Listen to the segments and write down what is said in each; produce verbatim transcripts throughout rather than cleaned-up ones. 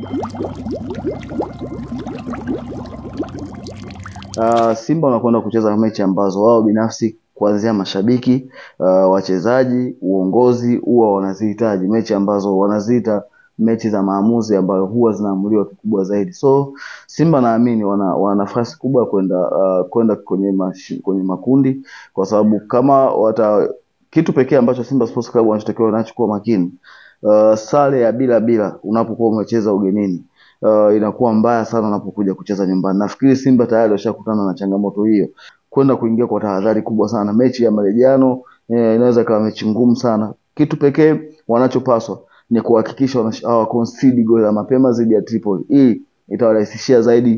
Uh, Simba wanakwenda kucheza mechi ambazo wao binafsi kuanzia mashabiki, uh, wachezaji, uongozi huwa wanazihitaji, mechi ambazo wanaziita mechi za maamuzi ambayo huwa zinaamuliwa kikubwa zaidi. So Simba naamini wana, wana nafasi kubwa kwenda uh, kwenda kwenye mashi, kwenye makundi, kwa sababu kama wata kitu pekee ambacho Simba Sports Club wanachotakiwa wanachukua makini, uh, sare ya bila bila unapokuwa umecheza ugenini Uh, inakuwa mbaya sana unapokuja kucheza nyumbani. Nafikiri Simba tayari washakutana na changamoto hiyo, kwenda kuingia kwa tahadhari kubwa sana. Mechi ya marejano eh, inaweza kuwa mechi ngumu sana. Kitu pekee wanachopaswa ni kuhakikisha hawa concede goli la mapema zidi ya Tripoli. Hii itawarahisishia zaidi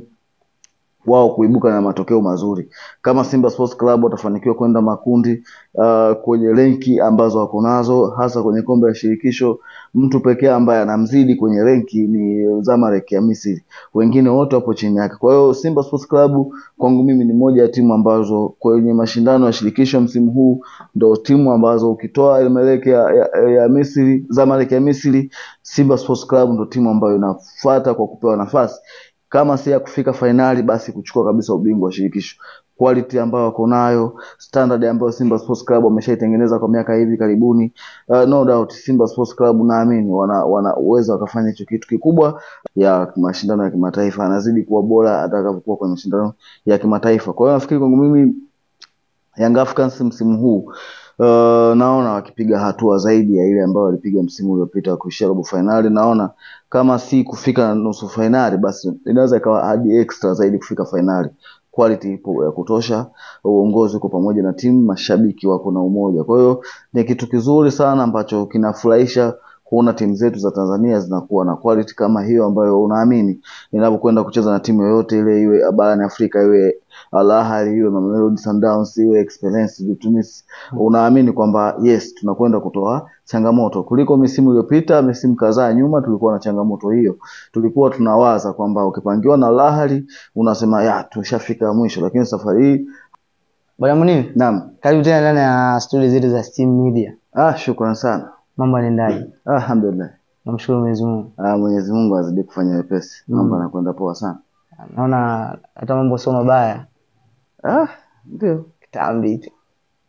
wao kuibuka na matokeo mazuri. Kama Simba Sports Club watafanikiwa kwenda makundi uh, kwenye renki ambazo wako nazo, hasa kwenye kombe la shirikisho, mtu pekee ambaye anamzidi kwenye renki ni Zamalek ya Misri, wengine wote wapo chini yake. Kwa hiyo Simba Sports Club kwangu mimi ni moja ya timu ambazo kwenye mashindano ya shirikisho msimu huu ndio timu ambazo ukitoa Zamalek ya, ya, ya Misri, Zamalek ya Misri, Simba Sports Club ndio timu ambayo inafuata kwa kupewa nafasi, kama si ya kufika finali basi kuchukua kabisa ubingwa wa shirikisho. Quality ambayo wako nayo, standard ambayo Simba Sports Club wameshaitengeneza kwa miaka hivi karibuni, uh, no doubt Simba Sports Club naamini wana wana uwezo wakafanya hicho kitu kikubwa ya mashindano ya kimataifa, anazidi kuwa bora atakapokuwa kwenye mashindano ya kimataifa. Kwa hiyo nafikiri kwangu mimi Young Africans msimu huu Uh, naona wakipiga hatua zaidi ya ile ambayo walipiga msimu uliopita kuishia robo finali. Naona kama si kufika nusu finali basi inaweza ikawa hadi extra zaidi kufika finali. Quality ipo ya kutosha, uongozi uko pamoja na timu, mashabiki wako na umoja. Kwa hiyo ni kitu kizuri sana ambacho kinafurahisha kuona timu zetu za Tanzania zinakuwa na quality kama hiyo, ambayo unaamini inapokwenda kucheza na timu yoyote ile, iwe barani Afrika, iwe Al Ahly, iwe Mamelodi Sundowns, iwe Esperance de Tunis, unaamini kwamba yes tunakwenda kutoa changamoto. Kuliko misimu iliyopita, misimu kadhaa nyuma tulikuwa na changamoto hiyo, tulikuwa tunawaza kwamba ukipangiwa na Al Ahly unasema ya tushafika mwisho, lakini safari hii Bwana Munir, naam, karibu tena ndani ya studio zetu za Steam Media. Ah, shukrani sana. Mambo yanaendaje? Alhamdulillah. Namshukuru Mwenyezi Mungu. Ah, Mwenyezi Mungu azidi kufanya wepesi. Mambo mm. yanakwenda poa sana. Naona hata mambo sio mabaya. Ah, ndio. Kitambi tu.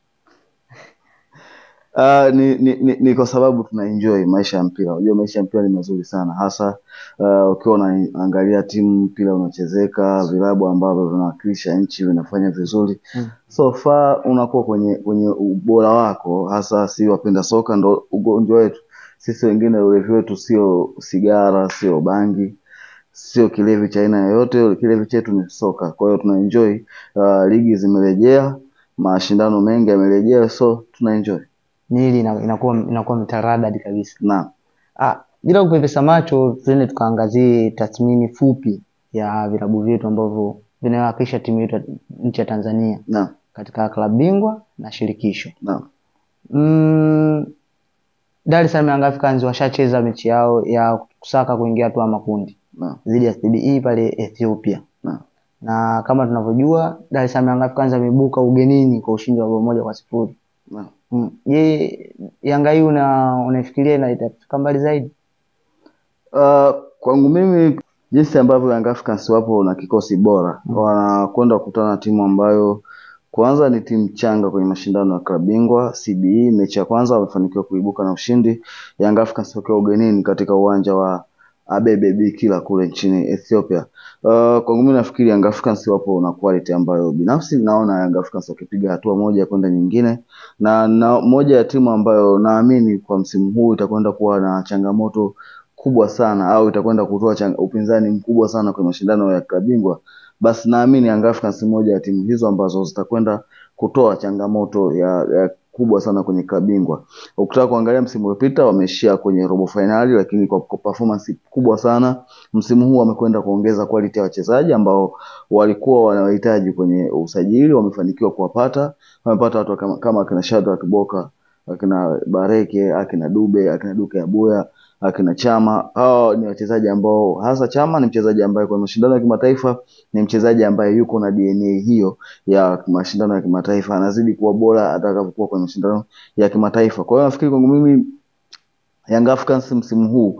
Ah, ni, ni, ni, ni kwa sababu tuna enjoy maisha ya mpira. Unajua maisha ya mpira ni mazuri sana, hasa uh, ukiwa unaangalia timu mpira unachezeka, vilabu ambavyo vinawakilisha nchi vinafanya vizuri. Mm. So far unakuwa kwenye kwenye ubora wako, hasa si wapenda soka ndo ugonjwa wetu. Sisi wengine ulevi wetu sio sigara, sio bangi, sio kilevi cha aina yoyote, kilevi chetu ni soka. Kwa hiyo tuna enjoy, uh, ligi zimerejea, mashindano mengi yamerejea, so tuna enjoy. Nili inakuwa inakuwa mtaradadi kabisa. Naam. Ah, bila kupepesa macho tuende tukaangazie tathmini fupi ya vilabu vyetu ambavyo vinawakilisha timu yetu nchi ya Tanzania. Naam. Katika klabu bingwa na shirikisho. Naam. Mm, Dar es Salaam Young Africans washacheza mechi yao ya kusaka kuingia hatua ya makundi. Naam. Dhidi ya S T B E pale Ethiopia. Naam. Na kama tunavyojua Dar es Salaam Young Africans ameibuka ugenini kwa ushindi wa bao moja kwa sifuri. Naam. Mm. Je, Yanga hii una unafikiria na itafika mbali zaidi? Uh, kwangu mimi jinsi ambavyo Young Africans wapo na kikosi bora, mm. wanakwenda kukutana na timu ambayo kwanza ni timu changa kwenye mashindano ya klabu bingwa C B E. Mechi ya kwanza wamefanikiwa kuibuka na ushindi, Young Africans wakiwa ugenini katika uwanja wa Abebe Bikila kule nchini Ethiopia. Uh, kwangu mimi nafikiri Young Africans wapo na quality ambayo binafsi naona Young Africans wakipiga hatua moja kwenda nyingine, na, na moja ya timu ambayo naamini kwa msimu huu itakwenda kuwa na changamoto kubwa sana, au itakwenda kutoa upinzani mkubwa sana kwenye mashindano ya klabu bingwa, basi naamini Young Africans moja ya timu hizo ambazo zitakwenda kutoa changamoto ya, ya kubwa sana kwenye klabu bingwa. Ukitaka kuangalia msimu uliopita wameishia kwenye robo finali, lakini kwa, kwa performance kubwa sana msimu huu wamekwenda kuongeza quality ya wachezaji ambao walikuwa wanahitaji kwenye usajili, wamefanikiwa kuwapata. Wamepata watu kama kama akina Shadrack Boka, akina Bareke, akina Dube, akina Duke Abuya, akina Chama. Hao ni wachezaji ambao, hasa Chama ni mchezaji ambaye kwa mashindano ya kimataifa ni mchezaji ambaye yuko na D N A hiyo ya mashindano ya kimataifa, anazidi kuwa bora atakapokuwa kwa mashindano ya kimataifa. Kwa hiyo nafikiri kwangu mimi Young Africans msimu huu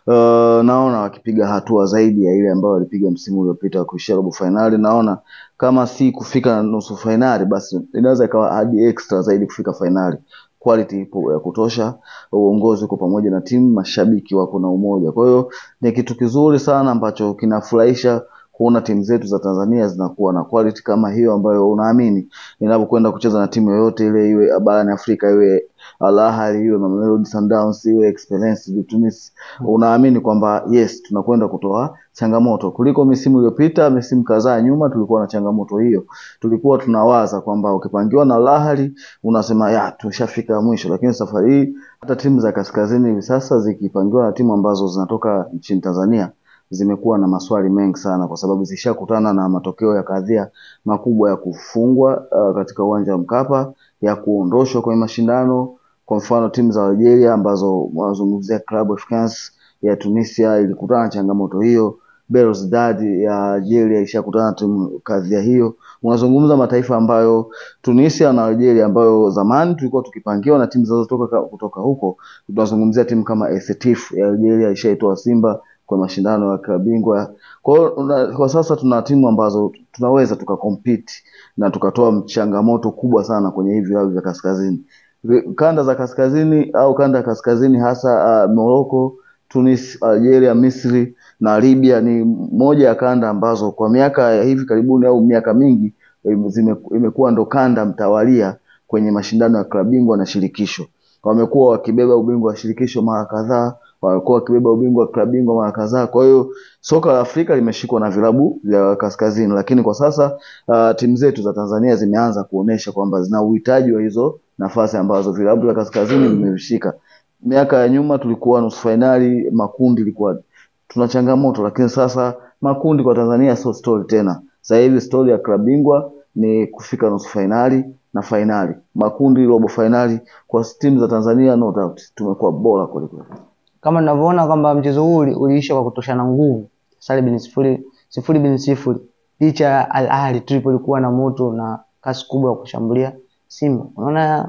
Uh, naona wakipiga hatua zaidi ya ile ambayo walipiga msimu uliopita kuishia robo finali. Naona kama si kufika nusu finali, basi inaweza ikawa hadi extra zaidi kufika finali. Quality ipo ya kutosha, uongozi uko pamoja na timu, mashabiki wako na umoja. Kwa hiyo ni kitu kizuri sana ambacho kinafurahisha kuona timu zetu za Tanzania zinakuwa na quality kama hiyo, ambayo unaamini inapokwenda kucheza na timu yoyote ile, iwe barani Afrika, iwe Al Ahly, iwe Mamelodi Sundowns, iwe Esperance de Tunis, unaamini kwamba yes, tunakwenda kutoa changamoto. Kuliko misimu iliyopita, misimu kadhaa nyuma tulikuwa na changamoto hiyo. Tulikuwa tunawaza kwamba ukipangiwa na Al Ahly unasema ya tushafika mwisho, lakini safari hii hata timu za kaskazini hivi sasa zikipangiwa na timu ambazo zinatoka nchini Tanzania zimekuwa na maswali mengi sana, kwa sababu zishakutana na matokeo ya kadhia makubwa ya kufungwa uh, katika uwanja wa Mkapa, ya kuondoshwa kwenye mashindano. Kwa mfano timu za Algeria ambazo wanazungumzia Club Africains ya Tunisia ilikutana na changamoto hiyo. Belouizdad ya Algeria ishakutana na timu kadhia hiyo. Unazungumza mataifa ambayo Tunisia na Algeria ambayo zamani tulikuwa tukipangiwa na timu zinazotoka kutoka huko. Tunazungumzia timu kama Setif ya Algeria ishaitoa Simba kwa mashindano ya klabu bingwa. Kwa kwa sasa tuna timu ambazo tunaweza tukacompete na tukatoa changamoto kubwa sana kwenye hivi vilabu vya kaskazini. Kanda za kaskazini au kanda ya kaskazini hasa uh, Morocco, Tunis, Algeria, Misri na Libya ni moja ya kanda ambazo kwa miaka ya hivi karibuni au miaka mingi zime, imekuwa ndo kanda mtawalia kwenye mashindano ya klabu bingwa na shirikisho. Wamekuwa wakibeba ubingwa wa shirikisho mara kadhaa, walikuwa wakibeba ubingwa wa klabu bingwa mara kadhaa. Kwa hiyo soka la Afrika limeshikwa na vilabu vya kaskazini, lakini kwa sasa uh, timu zetu za Tanzania zimeanza kuonesha kwamba zina uhitaji wa hizo nafasi ambazo vilabu vya kaskazini vimevishika. Miaka ya nyuma tulikuwa nusu finali, makundi ilikuwa tuna changamoto, lakini sasa makundi kwa Tanzania sio story tena. Sasa hivi story ya klabu bingwa ni kufika nusu finali na finali. Makundi, robo finali kwa timu za Tanzania no doubt tumekuwa bora kuliko. Kama ninavyoona kwamba mchezo huu uliisha kwa kutoshana nguvu, sare bin sifuri sifuri bin sifuri, licha ya Al Ahly Tripoli kuwa na moto na kasi kubwa ya kushambulia Simba. Unaona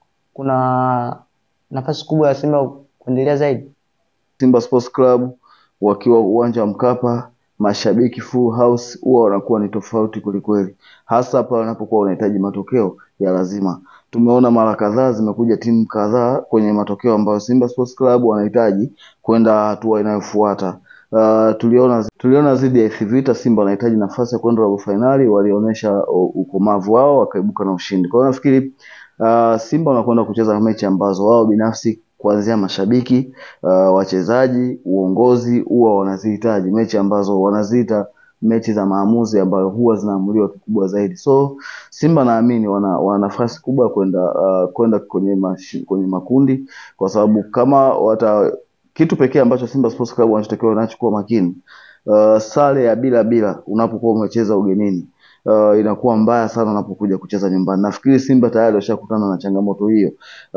kuna nafasi kubwa ya Simba kuendelea zaidi. Simba Sports Club wakiwa uwanja wa Mkapa, mashabiki full house, huwa wanakuwa ni tofauti kulikweli, hasa pale wanapokuwa wanahitaji matokeo ya lazima. Tumeona mara kadhaa zimekuja timu kadhaa kwenye matokeo ambayo Simba Sports Club wanahitaji kwenda hatua inayofuata. Uh, tuliona tuliona zidi ya F C Vita Simba wanahitaji nafasi ya kwenda robo finali, walionyesha ukomavu wao wakaibuka na ushindi. Kwa hiyo nafikiri uh, Simba wanakwenda kucheza mechi ambazo wao binafsi kuanzia mashabiki, uh, wachezaji, uongozi huwa wanazihitaji, mechi ambazo wanaziita mechi za maamuzi ambayo huwa zinaamuliwa kikubwa zaidi. So Simba naamini wana, wana nafasi kubwa kwenda uh, kwenda kwenye mashi, kwenye makundi, kwa sababu kama wata kitu pekee ambacho Simba Sports Club wanachotakiwa nacho kwa makini, uh, sare ya bila bila unapokuwa umecheza ugenini Uh, inakuwa mbaya sana unapokuja kucheza nyumbani. Nafikiri Simba tayari washakutana na changamoto hiyo.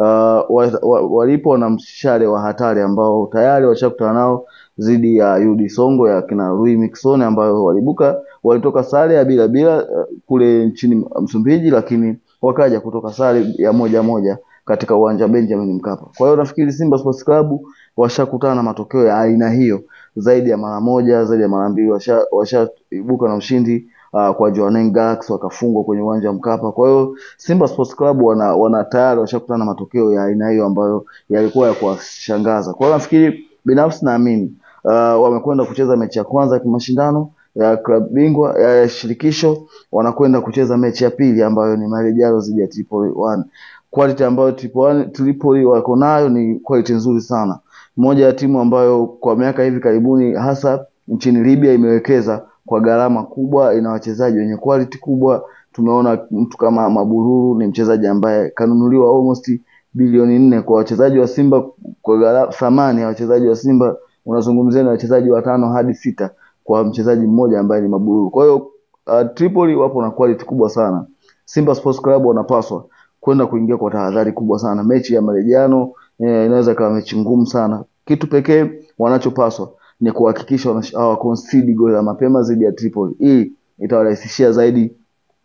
Uh, walipo na mshale wa hatari ambao tayari washakutana nao zidi ya U D Songo ya kina Rui Mixon, ambayo walibuka walitoka sare ya bila bila uh, kule nchini Msumbiji, lakini wakaja kutoka sare ya moja moja katika uwanja Benjamin Mkapa. Kwa hiyo nafikiri Simba Sports Club washakutana na matokeo ya aina hiyo zaidi ya mara moja, zaidi ya mara mbili, washaibuka washa na ushindi. Uh, kwa Jwaneng Galaxy wakafungwa kwenye uwanja wa Mkapa. Kwa hiyo Simba Sports Club wana, wana tayari washakutana na matokeo ya aina hiyo ambayo yalikuwa ya kuwashangaza. Kwa hiyo nafikiri binafsi naamini uh, wamekwenda kucheza mechi ya kwanza ya mashindano ya klabu bingwa ya, ya shirikisho, wanakwenda kucheza mechi ya pili ambayo ni marejeo dhidi ya Tripoli One. Quality ambayo Tripoli, Tripoli wako nayo ni quality nzuri sana. Moja ya timu ambayo kwa miaka hivi karibuni hasa nchini Libya imewekeza kwa gharama kubwa, ina wachezaji wenye quality kubwa. Tumeona mtu kama Mabururu ni mchezaji ambaye kanunuliwa almost bilioni nne. Kwa wachezaji wa Simba, kwa gharama thamani ya wachezaji wa Simba unazungumzia na wachezaji watano hadi sita kwa mchezaji mmoja ambaye ni Mabururu. Kwa hiyo uh, Tripoli wapo na quality kubwa sana. Simba Sports Club wanapaswa kwenda kuingia kwa tahadhari kubwa sana. Mechi ya marejano eh, inaweza kuwa mechi ngumu sana. Kitu pekee wanachopaswa ni kuhakikisha hawa concede goal la mapema zidi ya Tripoli. Hii itawarahisishia zaidi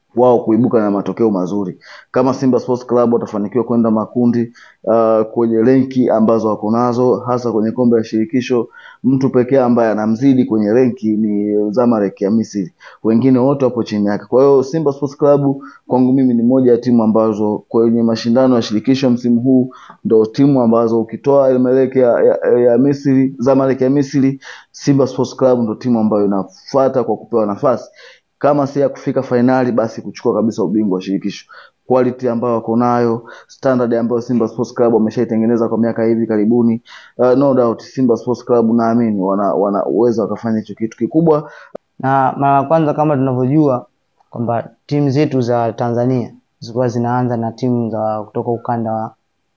wao kuibuka na matokeo mazuri. Kama Simba Sports Club watafanikiwa kwenda makundi uh, kwenye renki ambazo wako nazo, hasa kwenye kombe la shirikisho, mtu pekee ambaye anamzidi kwenye renki ni Zamalek ya Misri, wengine wote wapo chini yake. Kwa hiyo Simba Sports Club kwangu mimi ni moja ya timu ambazo kwenye mashindano ya shirikisho msimu huu ndo timu ambazo ukitoa Zamalek ya, ya, ya Misri, Zamalek ya Misri, Simba Sports Club ndo timu ambayo inafuata kwa kupewa nafasi, kama si ya kufika fainali basi kuchukua kabisa ubingwa wa shirikisho. Quality ambayo wako nayo, standard ambayo Simba Sports Club wameshaitengeneza kwa miaka hivi karibuni, uh, no doubt Simba Sports Club naamini wana wana uwezo wakafanya hicho kitu kikubwa. Na mara kwanza kama tunavyojua kwamba timu zetu za Tanzania zilikuwa zinaanza na timu za kutoka ukanda wa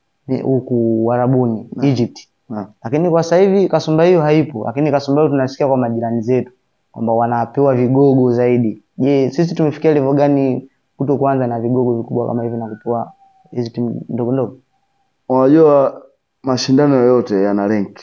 huku Warabuni, Egypt. Na. Lakini kwa sasa hivi kasumba hiyo haipo, lakini kasumba hiyo tunasikia kwa majirani zetu kwamba wanapewa vigogo zaidi. Je, sisi tumefikia level gani kuto kuanza na vigogo vikubwa kama hivi na kupewa hizi timu ndogo ndogo? Unajua mashindano yoyote yana rank.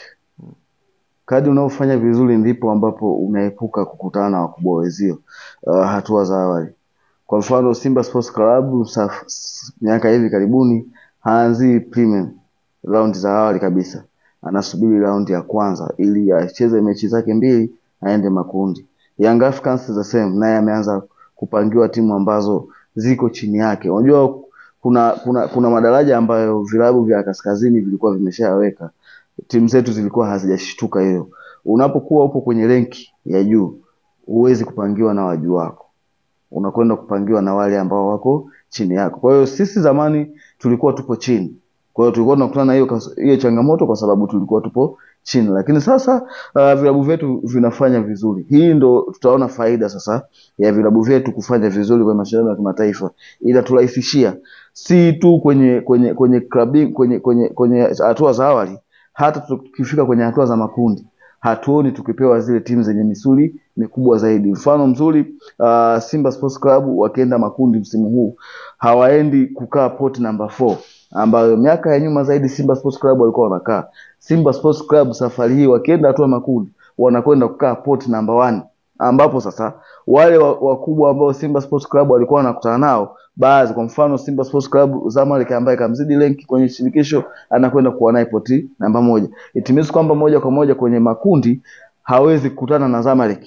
Kadri unaofanya vizuri ndipo ambapo unaepuka kukutana na wakubwa wenzio uh, hatua za awali. Kwa mfano Simba Sports Club miaka hivi karibuni haanzi premium round za awali kabisa, anasubiri round ya kwanza ili acheze mechi zake mbili aende makundi. Young Africans the same, naye ameanza kupangiwa timu ambazo ziko chini yake. Unajua kuna kuna kuna madaraja ambayo vilabu vya kaskazini vilikuwa vimeshaweka, timu zetu zilikuwa hazijashtuka hiyo. Unapokuwa upo kwenye renki ya juu huwezi kupangiwa na wajuu wako, unakwenda kupangiwa na wale ambao wako chini yako. Kwa hiyo sisi zamani tulikuwa tupo chini, kwa hiyo tulikuwa tunakutana na hiyo hiyo changamoto kwa sababu tulikuwa tupo chini, lakini sasa uh, vilabu vyetu vinafanya vizuri. Hii ndo tutaona faida sasa ya vilabu vyetu kufanya vizuri kwa mashindano ya kimataifa. Ila turahisishia si tu kwenye kwenye kwenye klabu kwenye kwenye kwenye hatua za awali, hata tukifika kwenye hatua za makundi hatuoni tukipewa zile timu zenye misuli mikubwa zaidi. Mfano mzuri uh, Simba Sports Club wakienda makundi msimu huu hawaendi kukaa pot number four ambayo miaka ya nyuma zaidi Simba Sports Club walikuwa wanakaa. Simba Sports Club safari hii wakienda hatua makundi wanakwenda kukaa pot number one, ambapo sasa wale wakubwa ambao Simba Sports Club walikuwa wanakutana nao, baadhi kwa mfano Simba Sports Club Zamalek ambaye kamzidi rank kwenye shirikisho anakwenda kuwa naye poti namba moja. It means kwamba moja kwa moja kwenye makundi hawezi kukutana na Zamalek,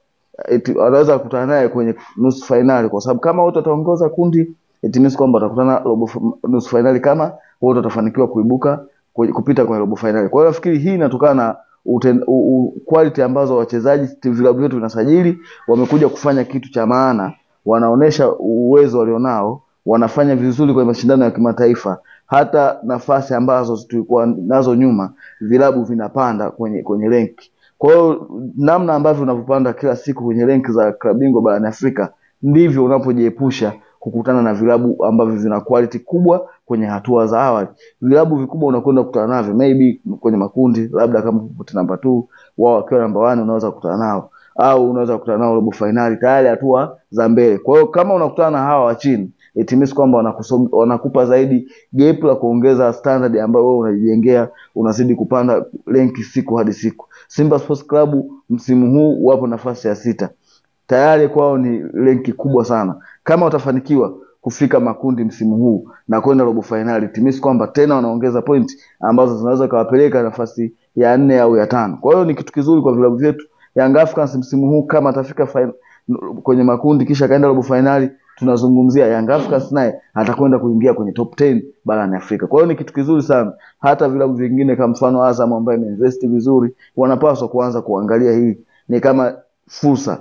anaweza kukutana naye kwenye nusu finali, kwa sababu kama wote wataongoza kundi it means kwamba watakutana robo nusu finali kama wote watafanikiwa kuibuka kupita kwenye robo finali. Kwa hiyo nafikiri hii inatokana na uten, u, u, quality ambazo wachezaji vilabu vyetu vinasajili, wamekuja kufanya kitu cha maana, wanaonesha uwezo walionao, wanafanya vizuri kwenye mashindano ya kimataifa. Hata nafasi ambazo tulikuwa nazo nyuma vilabu vinapanda kwenye kwenye rank. Kwa hiyo namna ambavyo unapopanda kila siku kwenye rank za klabu bingwa barani Afrika ndivyo unapojiepusha kukutana na vilabu ambavyo vina quality kubwa kwenye hatua za awali. Vilabu vikubwa unakwenda kukutana navyo maybe kwenye makundi, labda kama pote namba two wao wakiwa namba one unaweza kukutana nao, au unaweza kukutana nao robo finali tayari hatua za mbele. Kwa hiyo kama unakutana na hawa wa chini it means kwamba wanakupa zaidi gap la kuongeza standard ambayo wewe unajijengea, unazidi kupanda rank siku hadi siku. Simba Sports Club msimu huu wapo nafasi ya sita. Tayari kwao ni rank kubwa sana. Kama watafanikiwa kufika makundi msimu huu na kwenda robo finali, timis kwamba tena wanaongeza point ambazo zinaweza kawapeleka nafasi ya nne au ya tano. Kwa hiyo ni kitu kizuri kwa vilabu vyetu. Young Africans msimu huu kama atafika final, kwenye makundi kisha kaenda robo finali, tunazungumzia Young Africans naye atakwenda kuingia kwenye top ten barani Afrika. Kwa hiyo ni kitu kizuri sana. Hata vilabu vingine kama mfano Azam ambaye imeinvest vizuri wanapaswa kuanza kuangalia hii ni kama fursa.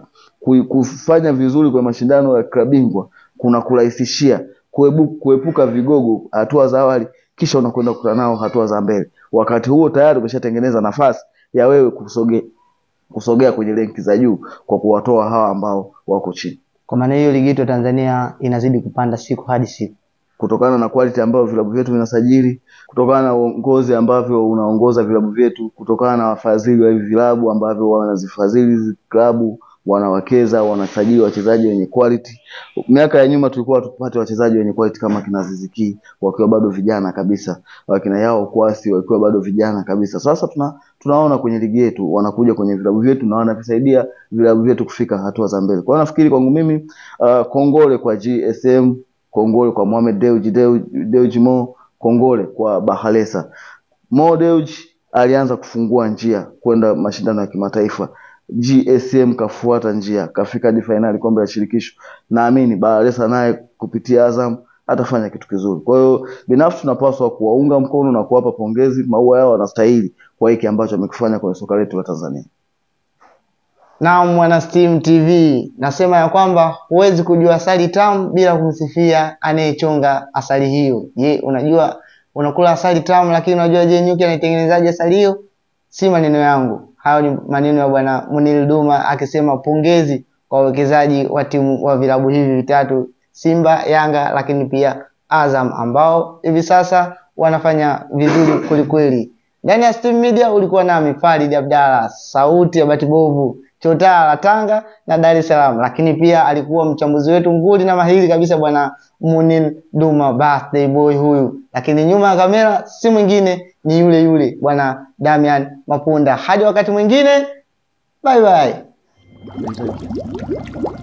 Kufanya vizuri kwa mashindano ya klabu bingwa kuna kurahisishia kuepuka vigogo hatua za awali kisha unakwenda kukutana nao hatua za mbele. Wakati huo tayari umeshatengeneza nafasi ya wewe kusogea kusogea kwenye renki za juu kwa kuwatoa hawa ambao wako chini. Kwa maana hiyo ligi yetu ya Tanzania inazidi kupanda siku hadi siku kutokana na quality ambayo vilabu vyetu vinasajili, kutokana na uongozi ambavyo unaongoza vilabu vyetu, kutokana na wafadhili wa hivi vilabu ambavyo wanazifadhili hizi klabu, wanawekeza, wanasajili wachezaji wenye quality. Miaka ya nyuma tulikuwa tupate wachezaji wenye quality kama kina Ziziki wakiwa bado vijana kabisa, wakina Yao Kwasi wakiwa bado vijana kabisa. Sasa tuna tunaona kwenye ligi yetu wanakuja kwenye vilabu vyetu na wanavisaidia vilabu vyetu kufika hatua za mbele. Kwa hiyo nafikiri kwangu mimi uh, kongole kwa G S M, kongole kwa Mohamed Dewji Dewji Mo, kongole kwa Bahalesa. Mo Dewji alianza kufungua njia kwenda mashindano ya kimataifa. G S M kafuata njia, kafika hadi finali kombe la shirikisho. Naamini Bahalesa naye kupitia Azam atafanya kitu kizuri. Kwa hiyo binafsi tunapaswa kuwaunga mkono na kuwapa pongezi, maua yao wanastahili kwa hiki ambacho wamekifanya kwenye soka letu la Tanzania. Na mwana Steam T V, nasema ya kwamba huwezi kujua asali tamu bila kumsifia anayechonga asali hiyo. Je, unajua unakula asali tamu lakini unajua je nyuki anaitengenezaje asali hiyo? Si maneno yangu. Hayo ni maneno ya bwana Munil Duma akisema pongezi kwa wawekezaji wa timu wa vilabu hivi vitatu, Simba, Yanga lakini pia Azam, ambao hivi sasa wanafanya vizuri kweli kweli. Ndani ya Steam Media ulikuwa nami Farid Abdalla, sauti ya Batibovu, Chota la Tanga na Dar es Salaam, lakini pia alikuwa mchambuzi wetu nguli na mahiri kabisa bwana Munil Duma, birthday boy huyu, lakini nyuma ya kamera si mwingine ni yule yule bwana Damian Mapunda. Hadi wakati mwingine, bye bye.